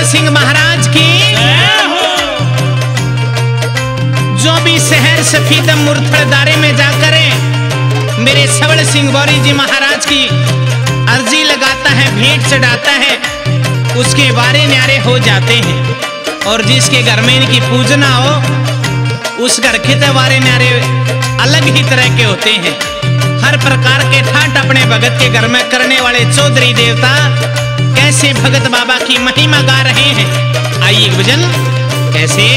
सिंह महाराज की। जो भी शहर सफीदम मुरथड़दारे में जाकर मेरे सबल सिंह गौरी जी महाराज की अर्जी लगाता है, भेंट चढ़ाता है, उसके बारे न्यारे हो जाते हैं। और जिसके घर में इनकी पूजना हो उस घर के त्योहारे न्यारे अलग ही तरह के होते हैं। हर प्रकार के ठाट अपने भगत के घर में करने वाले चौधरी देवता कैसे भगत बाबा की महिमा गा रहे हैं। आइए भजन कैसे।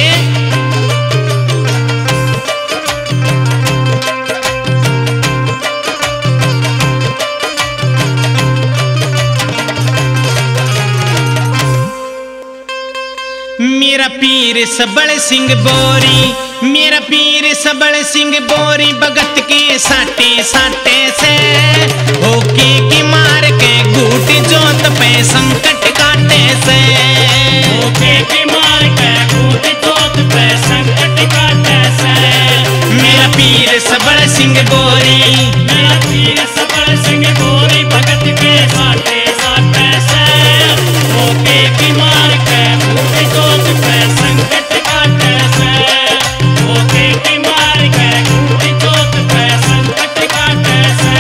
मेरा पीर सबल सिंह बोरी, मेरा पीर सबल सिंह बोरी, भगत के साटे साटे से होके की मार के घूट जोत पे संकट काटे से, होके की मार के घूट जोत पे संकट काटे से। मेरा पीर सबल सिंह बोरी, मेरा पीर सबल सिंह बोरी, भगत के साटे साटे से होके की मार के घूट जोत पे संकट काटे से, होके की मार के घूट जोत पे संकट काटे से।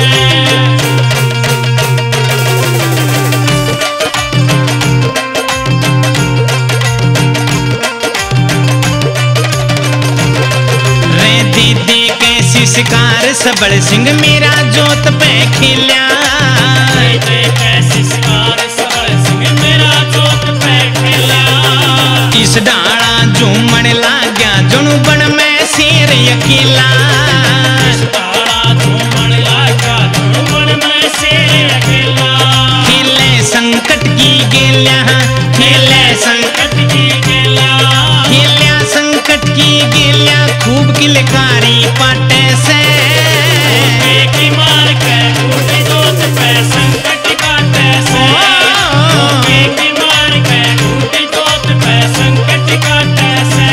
रे दीदी कैसी शिकार सबल सिंह मेरा जोत पे खिल्या, कैसी शिकार सबल सिंह मेरा जोत पे खिला। इस डाला झूमण लाग्या जुनू बन में शेर अकेला, इस डाला झूमण लाग्या जुनू बन में शेर अकेला। खेले संकट की गेल्या, खेले संकट की गेला, खेल्या संकट की गेल्या, खूब किलकारी पाटे से होके की मार के घूट जोत पे संकट काटे से, होके की मार के घूट जोत पे संकट काटे से।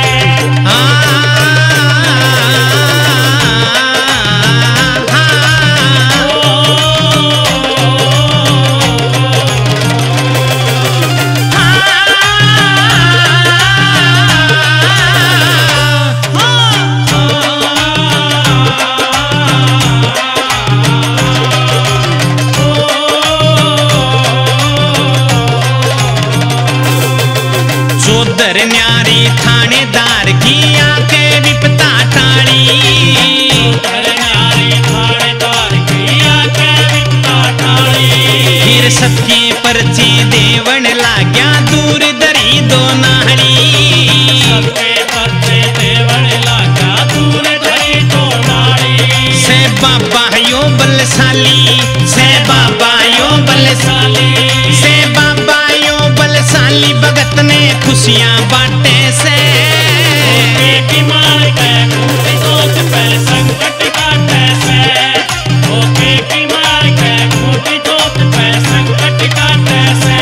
चौधर न्यारी थानेदार की आंखें विपता टाली, नारी थानेदार की आंखें विपता टाली। फिर सबके परचे देवन लाग्या दूर दरी दो नाहड़ी, सबके परचे देवन लागा दूर धरी दो नाड़ी। से बाबा यो बलशाली, से बाबा यो बलशाली, से बाबा यो बलशाली, भगत ने खुशियां बांटे से होके की मार के घूट जोत पे संकट काटे से, होके की मार के घूट जोत पे संकट काटे से।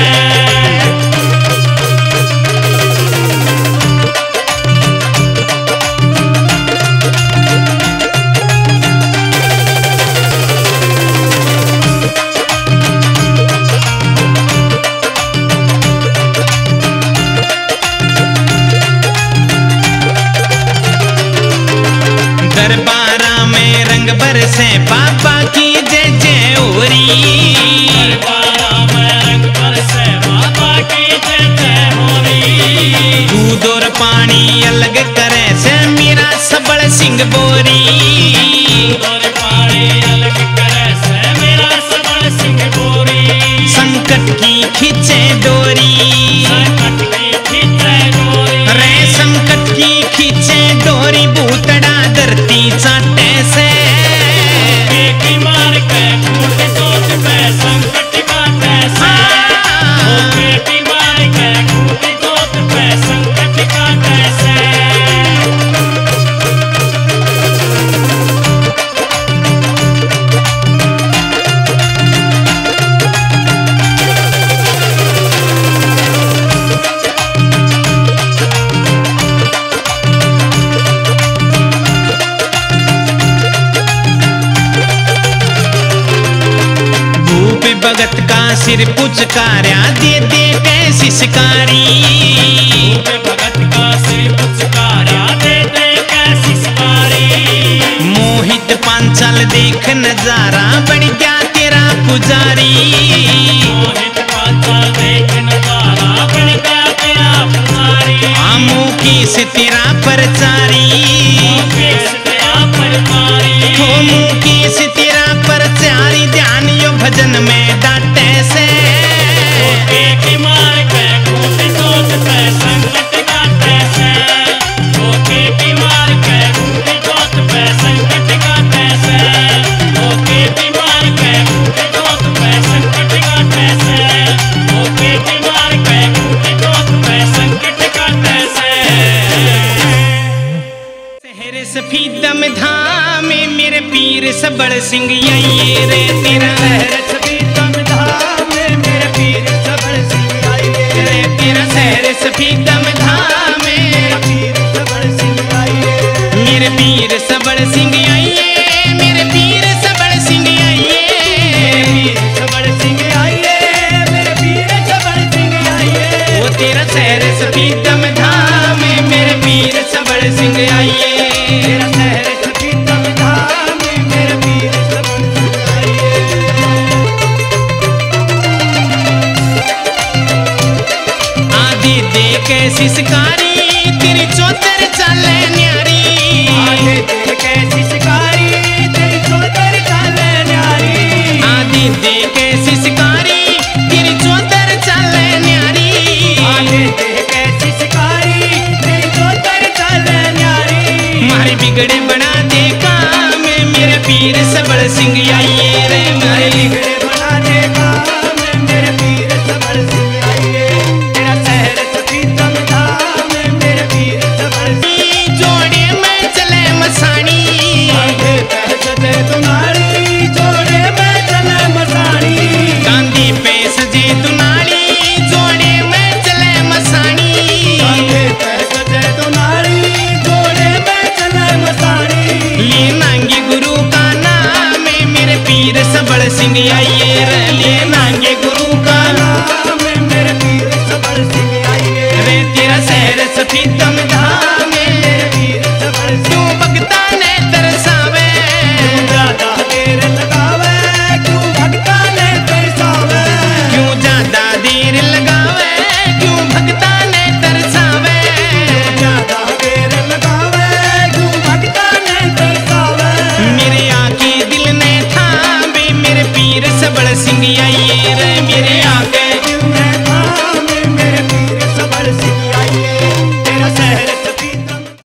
दरबारा में रंग बरसे बाबा की जय जय होरी, दरबारा में रंग बरसे बाबा की जय जय होरी। दूध और पानी अलग करे से मेरा सबल सिंह बोरी, और पानी अलग करे से मेरा सबल सिंह बोरी। संकट की खींचे डोरी, संकट की खींचे डोरी, रे संकट की खींचे डोरी, भूतड़ा धरती चाटे से होके की मार के घूट जोत पे संकट काटे से, होके की मार के घूट जोत पे संकट काटे से। भगत का सिर पुचकारा दे दे कैसी शिकारी। भगत का सिर पुचकारा दे दे कैसी शिकारी। मोहित पांचाल देख नजारा बढ़ गया तेरा पुजारी। मोहित पांचाल देख नजारा बढ़ गया तेरा पुजारी। आमों की से तेरा परचारी। की से तेरा परचारी ध्यान यो भजन में डांटे से। की मार के खूब सोच पे संकट काटे से। की मार के खूब सोच पे संकट काटे से। की मार के खूब सोच पे संकट काटे से। की मार के खूब सोच पे संकट काटे से। शहर सफीदम धाम में मेरे पीर सबड़ सिंह आइए रे तेरा। शहर सफीदम धाम में मेरे पीर सबड़ सिंह आइए रे। तेरा शहर सफीदम धाम में पीर सबड़ सिंह आइए। मेरे पीर सबड़ सिंह आइए। मेरे पीर सबड़ सिंह आइए। सबड़ सिंह आइए। मेरे पीर सबड़ सिंह आइए। वो तेरा शहर सफीदम धाम में मेरे पीर सबड़ सिंह आइए। तेरा शहर सफीदम धाम में मेरे पीर सबड़ सिंह आइए। आदि दे कैसी शिकारी तेरी चौतर चले न्यारी। आदि दे कैसी शिकारी तेरी चौतर चले न्यारी। आदि दे कैसी शिकारी तेरी चौतर चले न्यारी। आदि दे कैसी शिकारी तेरी चौतर चले न्यारी। मारे बिगड़े बना दे काम मेरे पीर सबड़ सिंह आइए रे। मारे बिगड़े बना दे काम मेरे पीर सबड़ सिंह आइए। तेरा शहर सफीदम धाम में मेरे पीर सबड़ सिंह। जोड़े में चले मसानी। आगे सजे दुनाली जोड़े में चले मसानी। गांधी पे सजे दुनाली जोड़े में चले मसानी। आगे सजे दुनाली जोड़े में चले मसानी। ले नांगे गुरु का नाम मेरे पीर सबड़ सिंह आइए रे। ले नांगे गुरु का नाम मेरे पीर सबड़ सिंह आइए रे। तेरा शहर सफीदम धाम मेरे पीर सबड़ सिंह। क्यों भगता ने तरसावे। ज्यादा देर लगावे क्यों भगता ने तरसावे। क्यों ज्यादा देर लगावे क्यों भगता ने तरसावे। ज्यादा देर लगावे क्यों भगता ने तरसावे। मेरे आँखी दिल ने थामे मेरे पीर सबड़ सिंह आइए।